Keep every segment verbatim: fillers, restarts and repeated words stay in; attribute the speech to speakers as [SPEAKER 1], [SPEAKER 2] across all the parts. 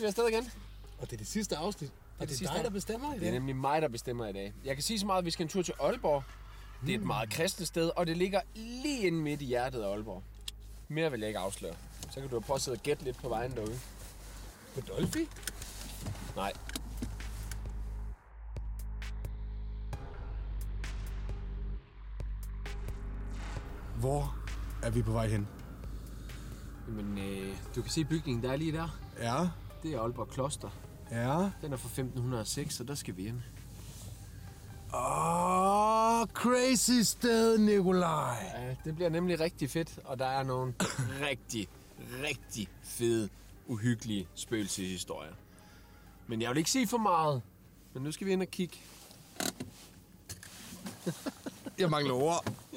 [SPEAKER 1] vi afsted igen.
[SPEAKER 2] Og det er det sidste afsnit. Og det, det er
[SPEAKER 1] sidste
[SPEAKER 2] dig, der bestemmer i dag.
[SPEAKER 1] Det er nemlig mig, der bestemmer i dag. Jeg kan sige så meget, at vi skal en tur til Aalborg. Det er et meget kristent sted, og det ligger lige inde midt i hjertet af Aalborg. Mere vil jeg ikke afsløre. Så kan du prøve at sidde og gætte lidt på vejen derude.
[SPEAKER 2] På Dolphy?
[SPEAKER 1] Nej.
[SPEAKER 2] Hvor er vi på vej hen?
[SPEAKER 1] Jamen, øh, du kan se bygningen, der er lige der.
[SPEAKER 2] Ja.
[SPEAKER 1] Det er Aalborg Kloster.
[SPEAKER 2] Ja.
[SPEAKER 1] Den er fra femten hundrede og seks, så der skal vi ind.
[SPEAKER 2] Åh, oh, crazy sted, Nikolaj.
[SPEAKER 1] Ja, det bliver nemlig rigtig fedt, og der er nogle rigtig, rigtig fede, uhyggelige spøgelseshistorier. Men jeg vil ikke sige for meget. Men nu skal vi ind og kigge.
[SPEAKER 2] Jeg mangler ord.
[SPEAKER 1] Ja.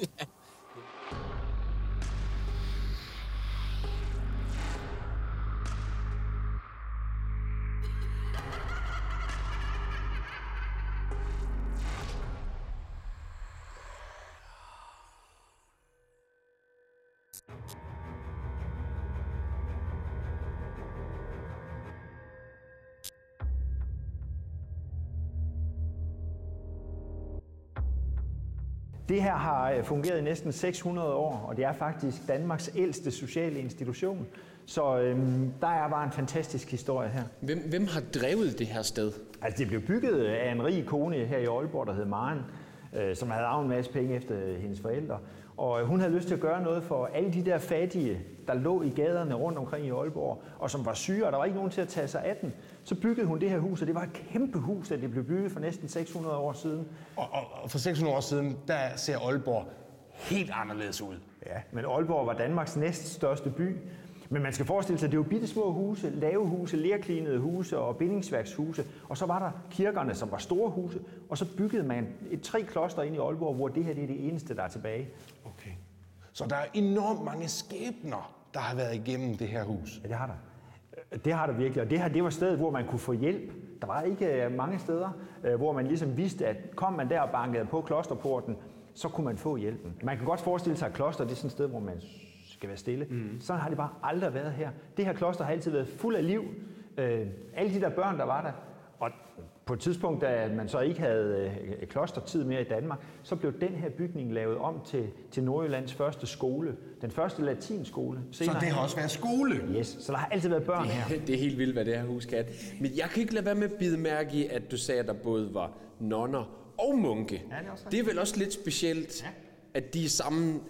[SPEAKER 3] Det her har fungeret i næsten seks hundrede år, og det er faktisk Danmarks ældste sociale institution. Så øhm, der er bare en fantastisk historie her.
[SPEAKER 1] Hvem, hvem har drevet det her sted?
[SPEAKER 3] Altså, det blev bygget af en rig kone her i Aalborg, der hed Maren, øh, som havde arvet en masse penge efter hendes forældre. Og hun havde lyst til at gøre noget for alle de der fattige, der lå i gaderne rundt omkring i Aalborg, og som var syge, og der var ikke nogen til at tage sig af dem. Så byggede hun det her hus, og det var et kæmpe hus, da det blev bygget for næsten seks hundrede år siden.
[SPEAKER 2] Og, og, og for seks hundrede år siden, der ser Aalborg helt anderledes ud.
[SPEAKER 3] Ja, men Aalborg var Danmarks næststørste by. Men man skal forestille sig, at det var bitte små huse, lave huse, lerklinede huse og bindingsværkshuse. Og så var der kirkerne, som var store huse. Og så byggede man et tre kloster ind i Aalborg, hvor det her det er det eneste, der er tilbage.
[SPEAKER 2] Okay. Så der er enormt mange skæbner, der har været igennem det her hus.
[SPEAKER 3] Ja, det har der. Det har der virkelig, og det her det var stedet, hvor man kunne få hjælp. Der var ikke mange steder, hvor man ligesom vidste, at kom man der og bankede på klosterporten, så kunne man få hjælpen. Man kan godt forestille sig, at kloster det er sådan et sted, hvor man skal være stille. Mm. Sådan har det bare aldrig været her. Det her kloster har altid været fuld af liv. Øh, alle de der børn, der var der. Og på et tidspunkt, da man så ikke havde øh, klostertid mere i Danmark, så blev den her bygning lavet om til, til Nordjyllands første skole. Den første latinskole.
[SPEAKER 2] Senere så det har også været skole?
[SPEAKER 3] Yes, så der har altid været børn
[SPEAKER 1] det,
[SPEAKER 3] her.
[SPEAKER 1] Det er helt vildt, hvad det her hus kan. Men jeg kan ikke lade være med at bide mærke i, at du sagde, at der både var nonner og munke.
[SPEAKER 3] Ja, det, er også
[SPEAKER 1] det er vel også lidt specielt, ja. At de er sammen...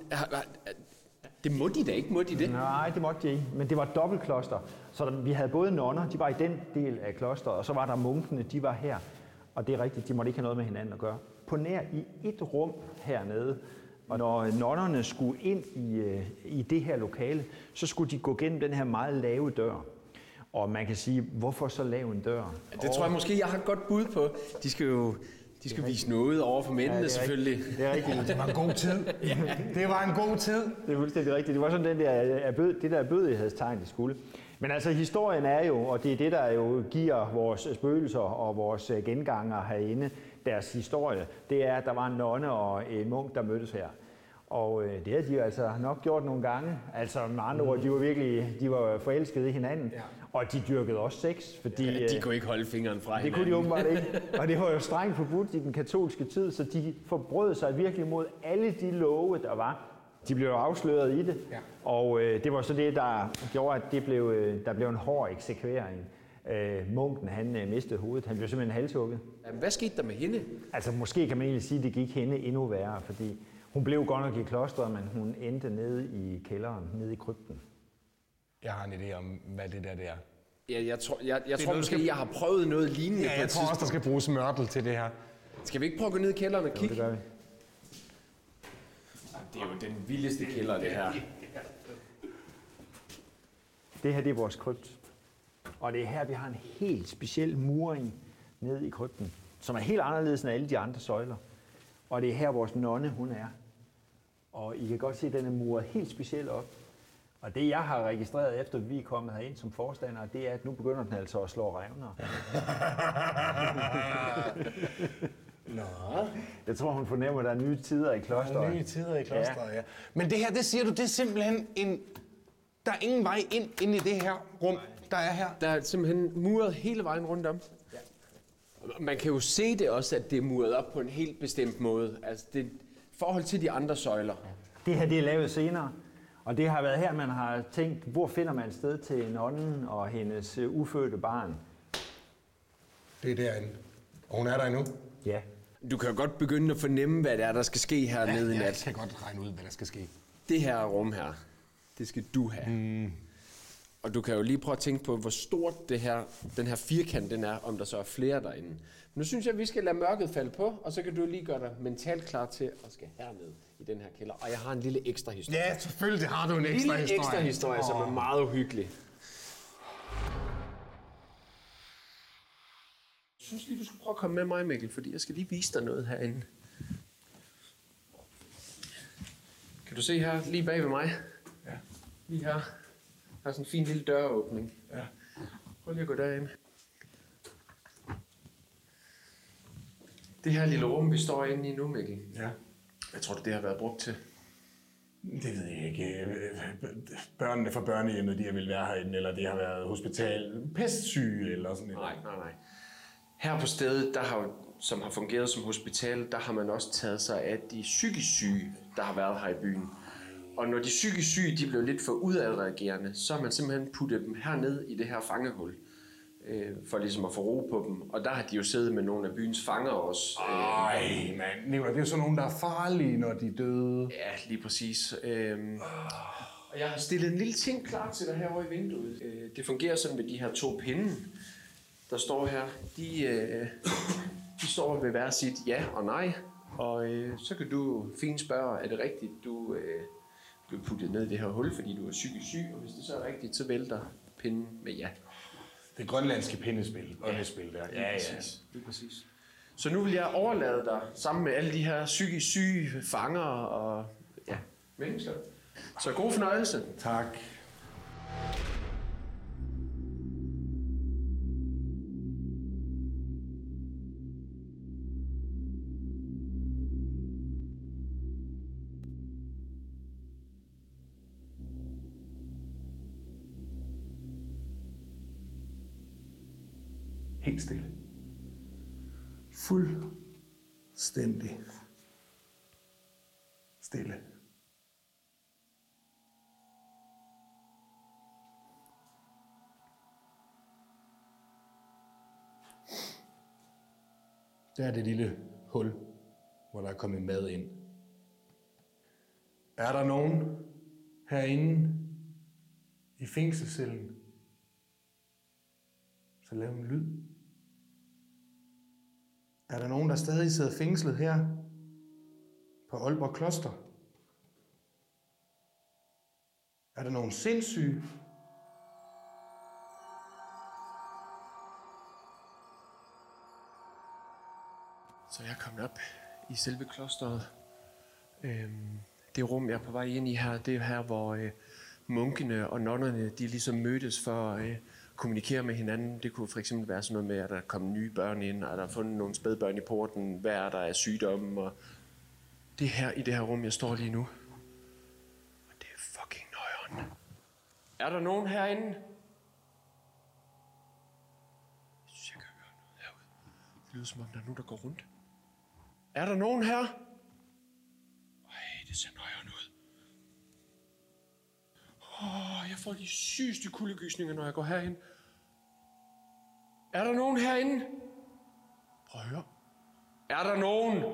[SPEAKER 1] Det må de da ikke, må de det?
[SPEAKER 3] Nej, det måtte de ikke, men det var et dobbeltkloster. Så der, vi havde både nonner, de var i den del af klosteret, og så var der munkene, de var her. Og det er rigtigt, de måtte ikke have noget med hinanden at gøre. På nær i et rum hernede, og når nonnerne skulle ind i, i det her lokale, så skulle de gå gennem den her meget lave dør. Og man kan sige, hvorfor så lave en dør?
[SPEAKER 1] Ja, det tror jeg måske, jeg har et godt bud på. De skal jo... De skal vise noget over for mændene, ja, selvfølgelig.
[SPEAKER 3] Det er rigtigt.
[SPEAKER 2] Det var en god tid. Ja. Det var en god tid.
[SPEAKER 3] Det er fuldstændig rigtigt. Det var sådan den der, bød, det der bødighedstegn, de skulle. Men altså, historien er jo, og det er det, der jo giver vores spøgelser og vores genganger herinde deres historie, det er, at der var en nonne og en munk, der mødtes her. Og øh, det har de jo altså nok gjort nogle gange. Altså med andre ord, de var virkelig de var forelskede i hinanden. Ja. Og de dyrkede også sex, fordi...
[SPEAKER 1] Ja, de kunne ikke holde fingeren fra
[SPEAKER 3] det
[SPEAKER 1] hinanden.
[SPEAKER 3] Det kunne de åbenbart ikke. Og det var jo strengt forbudt i den katolske tid, så de forbrød sig virkelig mod alle de love, der var. De blev afsløret i det. Ja. Og øh, det var så det, der gjorde, at det blev, øh, der blev en hård eksekvering. Øh, munken, han øh, mistede hovedet. Han blev simpelthen halshugget.
[SPEAKER 1] Jamen, hvad skete der med hende?
[SPEAKER 3] Altså måske kan man egentlig sige, at det gik hende endnu værre, fordi... Hun blev godt nok i klosteret, men hun endte nede i kælderen, nede i krypten.
[SPEAKER 2] Jeg har en idé om, hvad det der det er.
[SPEAKER 1] Ja, jeg tror, jeg, jeg tror måske, skal... jeg har prøvet noget lignende.
[SPEAKER 2] Ja, jeg tror også, der skal bruges mørtel til det her.
[SPEAKER 1] Skal vi ikke prøve at gå ned i kælderen og kigge?
[SPEAKER 3] Jo, det gør vi.
[SPEAKER 1] Det er jo den vildeste kælder, det her.
[SPEAKER 3] Det her, det er vores krypt. Og det er her, vi har en helt speciel muring nede i krypten, som er helt anderledes end alle de andre søjler. Og det er her, vores nonne, hun er. Og I kan godt se, at den er muret helt specielt op. Og det, jeg har registreret efter, at vi er kommet herind som forstander, det er, at nu begynder den altså at slå revner.
[SPEAKER 2] Nå.
[SPEAKER 3] Jeg tror, hun fornemmer, at der er nye tider i klosteret.
[SPEAKER 2] Der er nye tider i klosteret, ja. ja. Men det her, det siger du, det er simpelthen en... Der er ingen vej ind, ind i det her rum. der er her?
[SPEAKER 1] Der er simpelthen muret hele vejen rundt om. Ja. Man kan jo se det også, at det er muret op på en helt bestemt måde. Altså det i forhold til de andre søjler.
[SPEAKER 3] Det her det er lavet senere, og det har været her, man har tænkt, hvor finder man et sted til nonnen og hendes ufødte barn?
[SPEAKER 2] Det er derinde. Og hun er der endnu?
[SPEAKER 3] Ja.
[SPEAKER 1] Du kan jo godt begynde at fornemme, hvad det er, der skal ske hernede i nat.
[SPEAKER 2] Jeg kan godt regne ud, hvad der skal ske.
[SPEAKER 1] Det her rum her, det skal du have. Mm. Og du kan jo lige prøve at tænke på, hvor stort det her, den her firkant den er, om der så er flere derinde. Men nu synes jeg, at vi skal lade mørket falde på, og så kan du lige gøre dig mentalt klar til at skal herned i den her kælder. Og jeg har en lille ekstra historie.
[SPEAKER 2] Ja, selvfølgelig har du en ekstra
[SPEAKER 1] lille
[SPEAKER 2] historie.
[SPEAKER 1] En ekstra historie, oh. som er meget uhyggelig. Jeg synes lige, du skal prøve at komme med mig, Mikkel, fordi jeg skal lige vise dig noget herinde. Kan du se her, lige bag ved mig?
[SPEAKER 2] Ja.
[SPEAKER 1] Lige her. Der er sådan en fin lille døråbning.
[SPEAKER 2] Ja.
[SPEAKER 1] Prøv lige at gå derind. Det her lille rum, vi står inde i nu, Mikkel.
[SPEAKER 2] Ja.
[SPEAKER 1] Hvad tror du, det har været brugt til?
[SPEAKER 2] Det ved jeg ikke. Børnene fra børnehjemmet, de har vil være herinde, eller det har været hospital, pestsyge eller sådan noget.
[SPEAKER 1] Nej, nej, nej. Her på stedet, der har, som har fungeret som hospital, der har man også taget sig af de psykisk syge, der har været her i byen. Og når de psykisk syge de blev lidt for udadreagerende, så har man simpelthen puttet dem herned i det her fangehul, øh, for ligesom at få ro på dem. Og der har de jo siddet med nogle af byens fanger også.
[SPEAKER 2] Ej, mand. Det er jo sådan nogle, der er farlige, når de er døde.
[SPEAKER 1] Ja, lige præcis. Øhm, og jeg har stillet en lille ting klar til dig herovre i vinduet. Øh, det fungerer sådan med de her to pinde, der står her. De, øh, de står ved hver sit ja og nej. Og øh, så kan du fint spørge, er det rigtigt, du øh, bliver puttet ned i det her hul, fordi du er psykisk syg? Og hvis det så er rigtigt, så vælter pinden med ja.
[SPEAKER 2] Det grønlandske pindespil. Åndespil der.
[SPEAKER 1] Ja, ja. Præcis. Det er præcis. Så nu vil jeg overlade dig sammen med alle de her psykisk syge fanger og ja, mennesker. Så god fornøjelse.
[SPEAKER 2] Tak. Helt stille. Fuldstændig stille. Der er det lille hul, hvor der er kommet mad ind. Er der nogen herinde i fængselscellen? Så lav en lyd. Er der nogen, der stadig sidder fængslet her på Aalborg Kloster? Er der nogen sindssyge?
[SPEAKER 1] Så jeg er kommet op i selve klosteret. Øhm, det rum, jeg er på vej ind i her, det er her, hvor øh, munkene og nonnerne, de ligesom mødtes for at øh, kommunikere med hinanden. Det kunne for eksempel være sådan noget med, at der kom nye børn ind, og der er fundet nogle spædbørn i porten, hvad er der af sygdomme, og det er her i det her rum, jeg står lige nu. Og det er fucking nøjeren. Er der nogen herinde? Jeg synes, jeg kan høre noget herude. Det lyder som om, der er nogen, der går rundt. Er der nogen her? Ej, det ser nøjeren ud. Åh, oh, jeg får de sygeste kuldegysninger, når jeg går herhen. Er der nogen herinde? Prøv at høre. Er der nogen? Det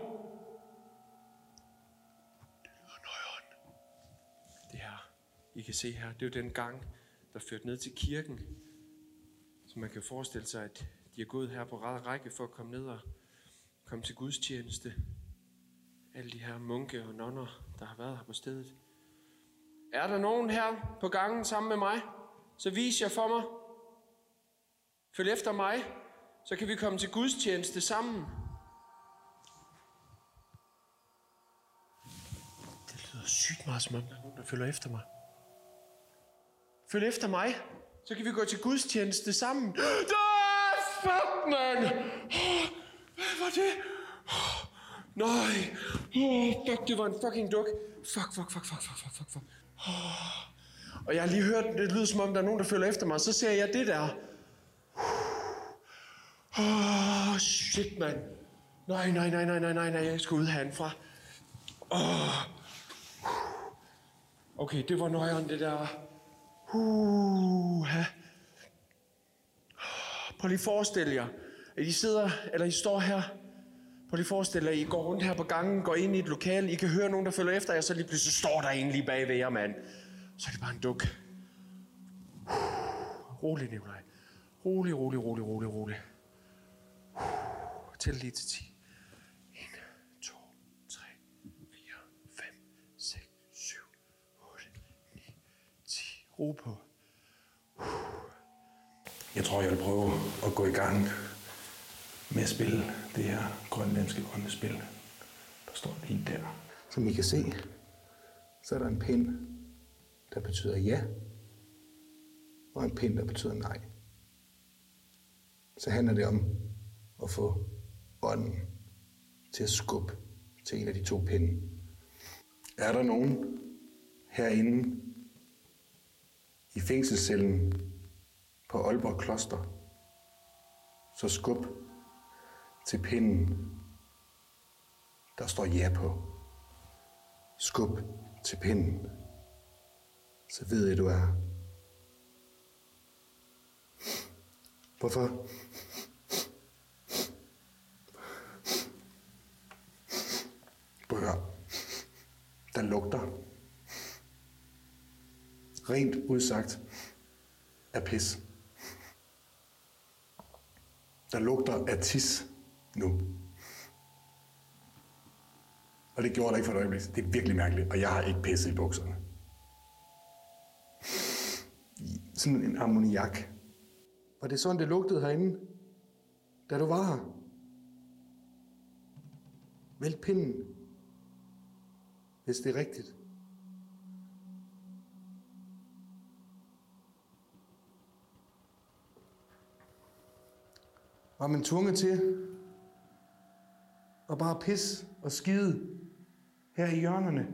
[SPEAKER 1] lyder nøjeren. Det her, I kan se her, det er jo den gang, der førte ned til kirken. Så man kan forestille sig, at de er gået her på række for at komme ned og komme til gudstjeneste. Alle de her munke og nonner, der har været her på stedet. Er der nogen her på gangen sammen med mig? Så vis jer for mig. Følg efter mig, så kan vi komme til gudstjeneste sammen. Det lyder sygt meget, som om der er nogen, der følger efter mig. Følg efter mig, så kan vi gå til gudstjeneste sammen. Ah, fuck, man! Hvad var det? Nej! Oh, fuck, det var en fucking duk. Fuck, fuck, fuck, fuck, fuck, fuck, fuck. Oh. Og jeg har lige hørt, det lyder som om, der er nogen, der følger efter mig. Så ser jeg det der. Åh, oh, shit, mand. Nej, nej, nej, nej, nej, nej, nej, jeg skal ud herindfra. Åh. Okay, det var nøjeren, det der. Uh, Prøv lige at forestille jer, at I sidder, eller I står her. Prøv lige at forestille jer, at I går rundt her på gangen, går ind i et lokale. I kan høre nogen, der følger efter jer, så lige pludselig står der en lige bag ved jer, mand. Så er det bare en duk. Rolig, Nikolaj. Rolig, rolig, rolig, rolig, rolig. Tæl lige til ti. en, to, tre, fire, fem, seks, syv, otte, ni, ti. Ro på.
[SPEAKER 2] Jeg tror, jeg vil prøve at gå i gang med at spille det her grønlandske åndespil. Der står lige der. Som I kan se, så er der en pind, der betyder ja, og en pind, der betyder nej. Så handler det om at få ånden til at skubbe til en af de to pinde. Er der nogen herinde i fængselscellen på Aalborg Kloster, så skub til pinden, der står ja på. Skub til pinden, så ved jeg, du er. Hvorfor? Prøv at høre. Der lugter. Rent udsagt af pis. Der lugter af tis nu. Og det gjorde der ikke for et øjeblik. Det er virkelig mærkeligt, og jeg har ikke pisset i bukserne. Sådan en ammoniak. Var det sådan, det lugtede herinde, da du var her? Vælg pinden, hvis det er rigtigt. Var man tvunget til at bare pisse og skide her i hjørnerne?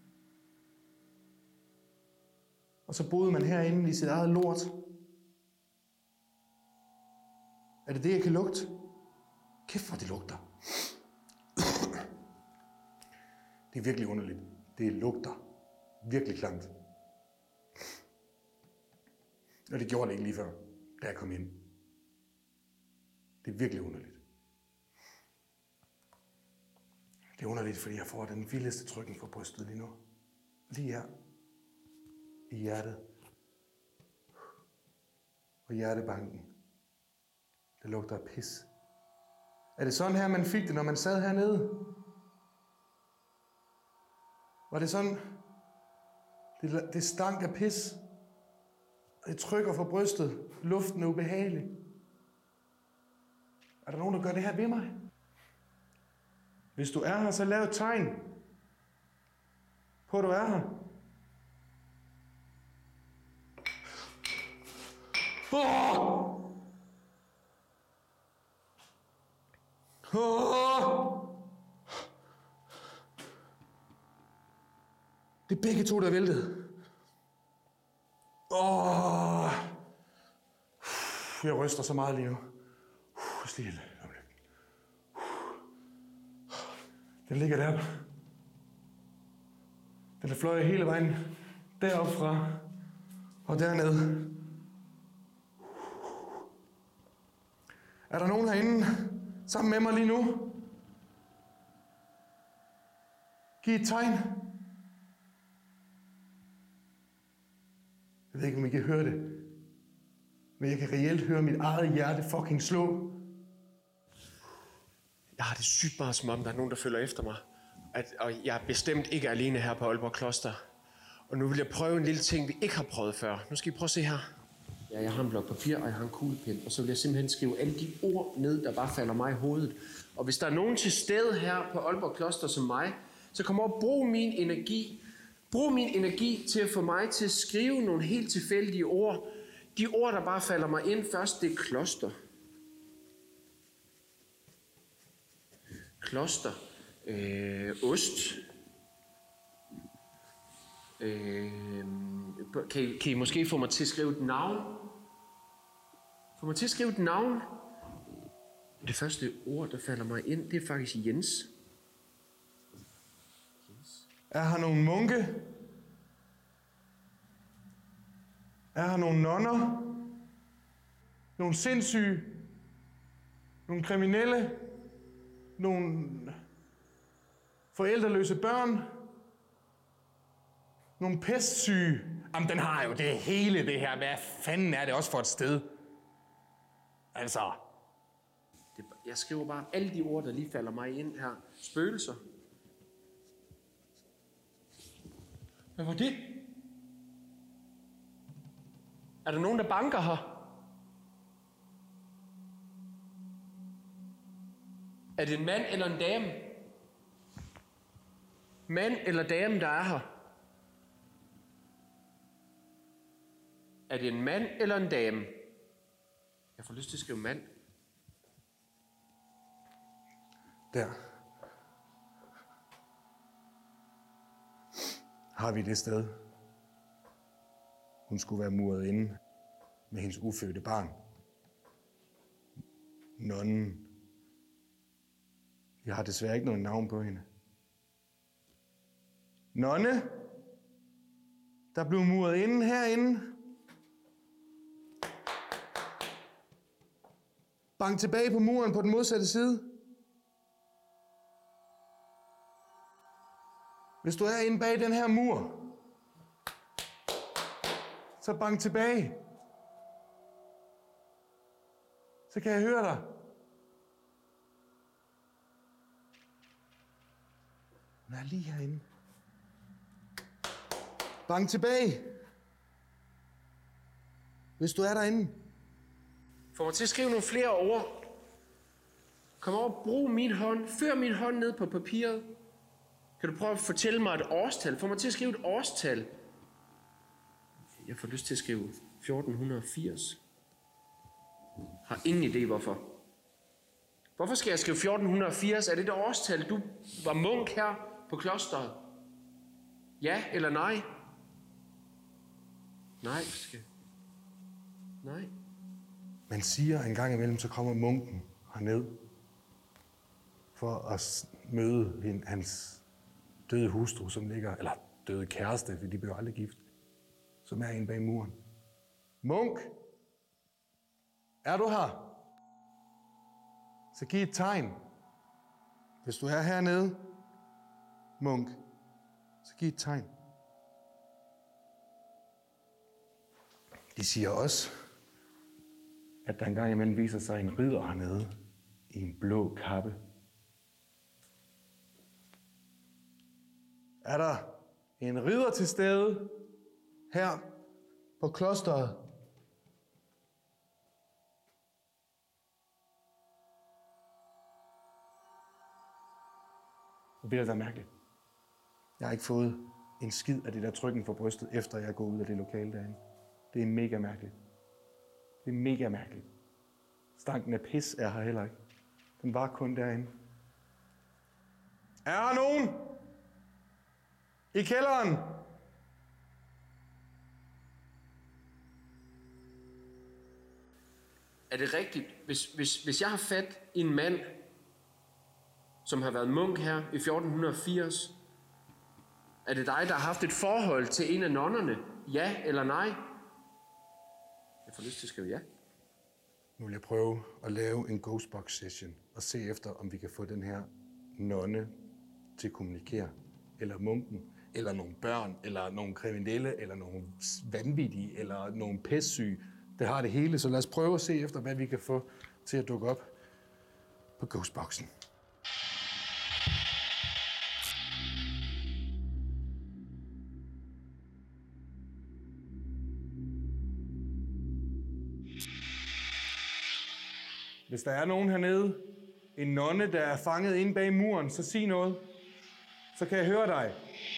[SPEAKER 2] Og så boede man herinde i sit eget lort? Er det det, jeg kan lugte? Kæft, hvor det lugter. Det er virkelig underligt. Det lugter virkelig klamt. Og det gjorde det ikke lige før, da jeg kom ind. Det er virkelig underligt. Det er underligt, fordi jeg får den vildeste trykken på brystet lige nu. Lige her. I hjertet. Og hjertebanken. Det lugter af pis. Er det sådan her, man fik det, når man sad hernede? Var det sådan? Det, det stank af pis. Og det trykker fra brystet. Luften er ubehagelig. Er der nogen, der gør det her ved mig? Hvis du er her, så lav et tegn på, at du er her. Oh! Oh! Det er begge to, der er væltet. Oh! Jeg ryster så meget lige nu. Stille. Den ligger der. Den er fløjet hele vejen deroppe fra og dernede. Er der nogen herinde sammen med mig lige nu? Giv et tegn. Jeg ved ikke, om I kan høre det, men jeg kan reelt høre mit eget hjerte fucking slå.
[SPEAKER 1] Jeg har det sygt meget, som om der er nogen, der følger efter mig. At, og jeg er bestemt ikke alene her på Aalborg Kloster. Og nu vil jeg prøve en lille ting, vi ikke har prøvet før. Nu skal I prøve at se her. Ja, jeg har en blok papir, og jeg har en kuglepen. Og så vil jeg simpelthen skrive alle de ord ned, der bare falder mig i hovedet. Og hvis der er nogen til stede her på Aalborg Kloster som mig, så kom op og brug min energi. Brug min energi til at få mig til at skrive nogle helt tilfældige ord. De ord, der bare falder mig ind først, det er kloster. Kloster. Øh, ost. Øh, kan, I, kan I måske få mig til at skrive et navn? Få mig til at skrive et navn? Det første ord, der falder mig ind, det er faktisk Jens. Jens.
[SPEAKER 2] Er her nogle munke? Er her nogle nonner? Nogle sindssyge? Nogle kriminelle? Nogle forældreløse børn? Nogle pestsyge? Jamen, den har jo det hele, det her. Hvad fanden er det også for et sted? Altså...
[SPEAKER 1] Det, jeg skriver bare alle de ord, der lige falder mig ind her. Spøgelser. Hvad var det? Er der nogen, der banker her? Er det en mand eller en dame? Mand eller dame, der er her? Er det en mand eller en dame? Jeg får lyst til at skrive mand.
[SPEAKER 2] Der. Har vi det sted. Hun skulle være muret inde med hendes ufødte barn. Nonnen. Jeg har desværre ikke noget navn på hende. Nonne, der blev muret inde herinde. Bank tilbage på muren på den modsatte side. Hvis du er inde bag den her mur, så bank tilbage. Så kan jeg høre dig. Hun er lige herinde. Bank tilbage. Hvis du er derinde.
[SPEAKER 1] Få mig til at skrive nogle flere ord. Kom over, brug min hånd. Før min hånd ned på papiret. Kan du prøve at fortælle mig et årstal? Få mig til at skrive et årstal. Jeg får lyst til at skrive fjorten firs. Har ingen idé hvorfor. Hvorfor skal jeg skrive fjorten firs? Er det det årstal, du var munk her på klosteret? Ja eller nej? Nej, skal... Nej.
[SPEAKER 2] Man siger, at en gang imellem, så kommer munken herned for at møde hende, hans døde hustru, som ligger, eller døde kæreste, for de blev aldrig gift, som er inde bag muren. Munk, er du her? Så giv et tegn. Hvis du er hernede, Munk, så giv et tegn. De siger også, at der engang imellem viser sig en ridder hernede i en blå kappe. Er der en ridder til stede her på klosteret? Hvor bliver det da mærkeligt. Jeg har ikke fået en skid af det der trykken for brystet, efter jeg går ud af det lokale derinde. Det er mega mærkeligt. Det er mega mærkeligt. Stanken af pis er her heller ikke. Den var kun derinde. Er der nogen? I kælderen?
[SPEAKER 1] Er det rigtigt, hvis, hvis, hvis jeg har fat i en mand, som har været munk her i fjorten firs, er det dig, der har haft et forhold til en af nonnerne? Ja eller nej? Jeg får lyst til at skrive ja.
[SPEAKER 2] Nu vil jeg prøve at lave en Ghostbox session og se efter, om vi kan få den her nonne til at kommunikere. Eller munken, eller nogle børn, eller nogle kriminelle, eller nogle vanvittige, eller nogle pestsyge. Det har det hele, så lad os prøve at se efter, hvad vi kan få til at dukke op på Ghostboxen. Hvis der er nogen hernede, en nonne, der er fanget inde bag muren, så sig noget. Så kan jeg høre dig.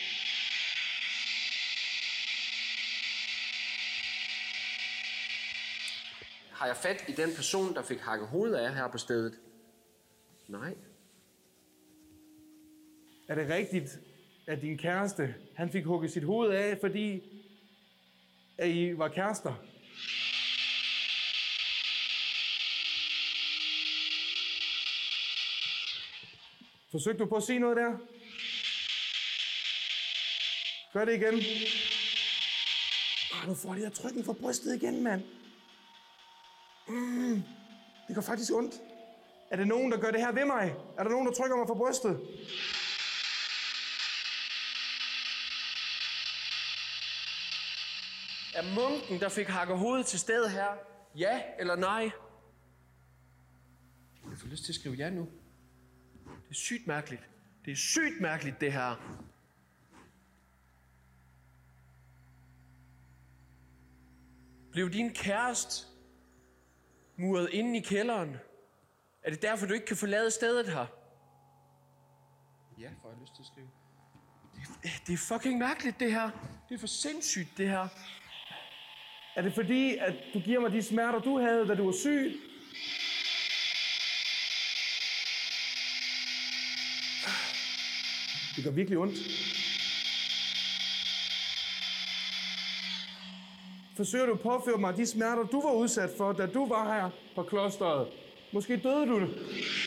[SPEAKER 1] Har jeg fat i den person, der fik hakket hovedet af her på stedet? Nej.
[SPEAKER 2] Er det rigtigt,
[SPEAKER 4] at din kæreste, han fik hugget sit hoved af, fordi at I var kærester? Forsøgte du på at sige noget der? Gør det igen. Ah, nu får jeg lige at trykken for brystet igen, mand. Mm, det gør faktisk ondt. Er det nogen, der gør det her ved mig? Er der nogen, der trykker mig for brystet?
[SPEAKER 1] Er munken, der fik hakket hovedet til stede her? Ja eller nej? Jeg får lyst til at skrive ja nu. Det er sygt mærkeligt. Det er sygt mærkeligt, det her. Blev din kæreste muret inde i kælderen? Er det derfor, du ikke kan forlade stedet her? Ja, får jeg lyst til at skrive. Det er, det er fucking mærkeligt, det her. Det er for sindssygt, det her.
[SPEAKER 4] Er det fordi, at du giver mig de smerter, du havde, da du var syg? Det gør virkelig ondt. Forsøger du at påføre mig de smerter, du var udsat for, da du var her på klosteret? Måske døde du det.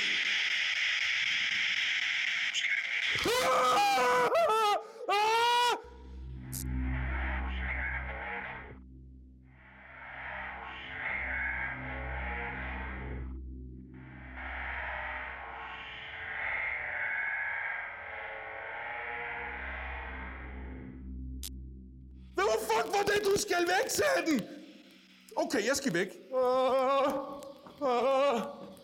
[SPEAKER 4] Hvad fuck var det, du skal væk, sagde den? Okay, jeg skal væk. Uh, uh.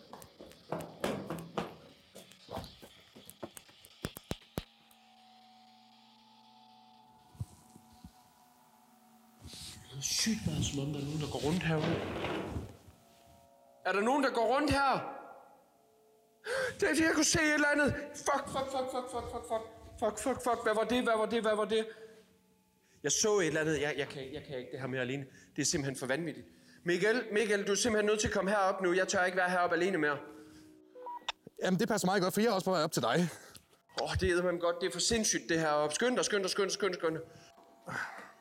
[SPEAKER 1] Det er sygt meget, som om der er nogen, der går rundt herude. Er der nogen, der går rundt her? Det er det, jeg kunne se et eller andet. Fuck, fuck, fuck, fuck, fuck, fuck, fuck. Fuck, fuck, fuck. Hvad var det? Hvad var det? Hvad var det? Jeg så et eller andet. Jeg, jeg, kan, jeg kan ikke det her mere alene. Det er simpelthen for vanvittigt. Michael, Michael, du er simpelthen nødt til at komme herop nu. Jeg tør ikke være heroppe alene mere.
[SPEAKER 4] Jamen, det passer meget godt, for jeg er også på vej op til dig.
[SPEAKER 1] Åh, oh, det er eddermame godt. Det er for sindssygt, det her. Skynd dig, skynd dig, skynd dig, skynd dig, skynd dig. Åh,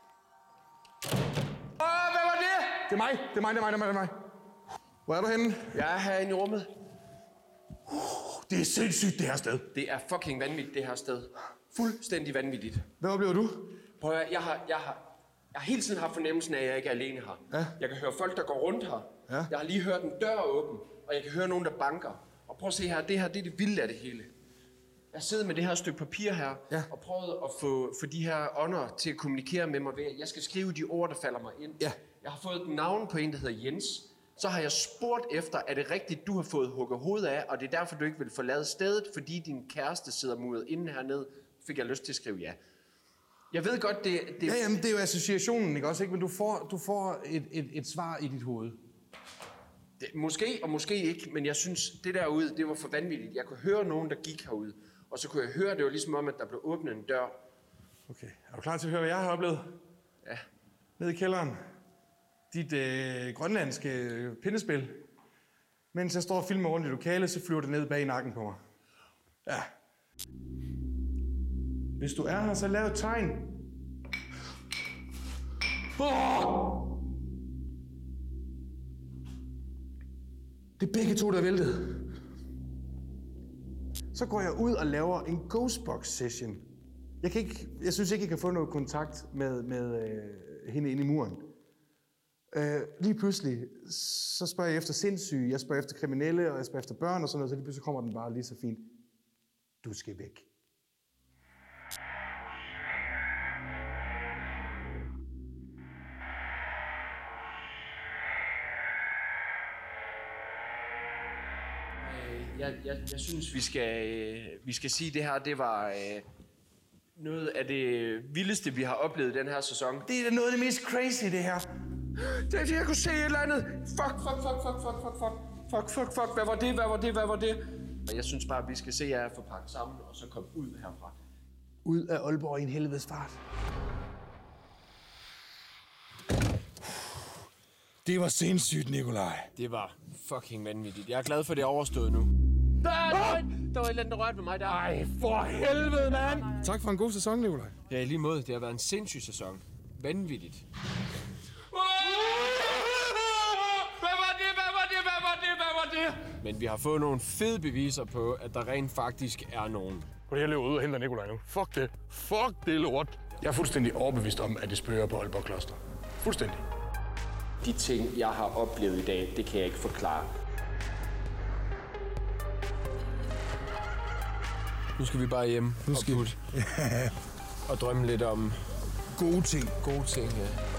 [SPEAKER 1] oh, hvad var det?
[SPEAKER 4] Det er mig, det er mig, det er mig, det er mig, det er mig. Hvor er du henne?
[SPEAKER 1] Jeg er herinde i rummet.
[SPEAKER 4] Det er sindssygt, det her sted.
[SPEAKER 1] Det er fucking vanvittigt, det her sted. Fuldstændig vanvittigt.
[SPEAKER 4] Hvad oplever du?
[SPEAKER 1] Prøv at høre, jeg har, jeg har, jeg har hele tiden haft fornemmelsen af, at jeg ikke er alene her.
[SPEAKER 4] Ja. Jeg
[SPEAKER 1] kan høre folk, der går rundt her.
[SPEAKER 4] Ja.
[SPEAKER 1] Jeg har lige hørt en dør åben, og jeg kan høre nogen, der banker. Og prøv at se her, det her, det er det vilde af det hele. Jeg sidder med det her stykke papir her,
[SPEAKER 4] ja.
[SPEAKER 1] og prøvet at få, få de her ånder til at kommunikere med mig ved, at jeg skal skrive de ord, der falder mig ind.
[SPEAKER 4] Ja.
[SPEAKER 1] Jeg har fået et navn på en, der hedder Jens. Så har jeg spurgt efter, er det rigtigt, du har fået hugget hovedet af, og det er derfor, du ikke vil forlade stedet, fordi din kæreste sidder muret inde hernede, fik jeg lyst til at skrive ja. Jeg ved godt, det... det...
[SPEAKER 4] Ja, jamen, det er jo associationen, ikke også? Ikke? Men du får, du får et, et, et svar i dit hoved.
[SPEAKER 1] Det, måske og måske ikke, men jeg synes, det derude, det var for vanvittigt. Jeg kunne høre nogen, der gik herude, og så kunne jeg høre, det var ligesom om, at der blev åbnet en dør.
[SPEAKER 4] Okay, er du klar til at høre, hvad jeg har oplevet?
[SPEAKER 1] Ja.
[SPEAKER 4] Nede i kælderen. Dit øh, grønlandske øh, pindespil. Mens jeg står og filmer rundt i lokalet, så flyver det ned bag nakken på mig. Ja. Hvis du er her, så lav et tegn. Oh! Det er begge to, der er væltet. Så går jeg ud og laver en Ghostbox session. Jeg, kan ikke, jeg synes ikke, jeg kan få noget kontakt med, med øh, hende inde i muren. Øh, lige pludselig, så spørger jeg efter sindssyge, jeg spørger efter kriminelle, og jeg spørger efter børn og sådan noget, så lige pludselig kommer den bare lige så fint. Du skal væk.
[SPEAKER 1] Jeg, jeg, jeg synes, vi skal, øh, vi skal sige, at det her, det var øh, noget af det vildeste, vi har oplevet den her sæson.
[SPEAKER 4] Det er da noget af det mest crazy, det her.
[SPEAKER 1] Det er det, jeg kunne se et eller andet. Fuck, fuck, fuck, fuck, fuck, fuck, fuck. Fuck, fuck, fuck. Hvad var det? Hvad var det? Hvad var det? Jeg synes bare, at vi skal se jer få pakket sammen, og så komme ud herfra.
[SPEAKER 4] Ud af Aalborg i en helvedes fart. Det var sindssygt, Nikolaj.
[SPEAKER 1] Det var fucking vanvittigt. Jeg er glad for, det er overstået nu. Der er, der, var, der var et eller andet, der rørte ved mig der.
[SPEAKER 5] Ej, for helvede, mand!
[SPEAKER 4] Tak for en god sæson, Nikolaj.
[SPEAKER 1] Ja, i lige måde. Det har været en sindssyg sæson. Vanvittigt.
[SPEAKER 5] Hvad var det? Hvad var det? Hvad var det? Hvad var det?
[SPEAKER 1] Men vi har fået nogle fede beviser på, at der rent faktisk er nogen.
[SPEAKER 5] På det her løber ud og henter Nikolaj nu. Fuck det. Fuck det lort.
[SPEAKER 2] Jeg er fuldstændig overbevist om, at det spøger på Aalborg Kloster. Fuldstændig.
[SPEAKER 1] De ting, jeg har oplevet i dag, det kan jeg ikke forklare. Nu skal vi bare hjem
[SPEAKER 4] Nu skal
[SPEAKER 1] og putte. Og drømme lidt om
[SPEAKER 4] gode ting.
[SPEAKER 1] gode ting, ja.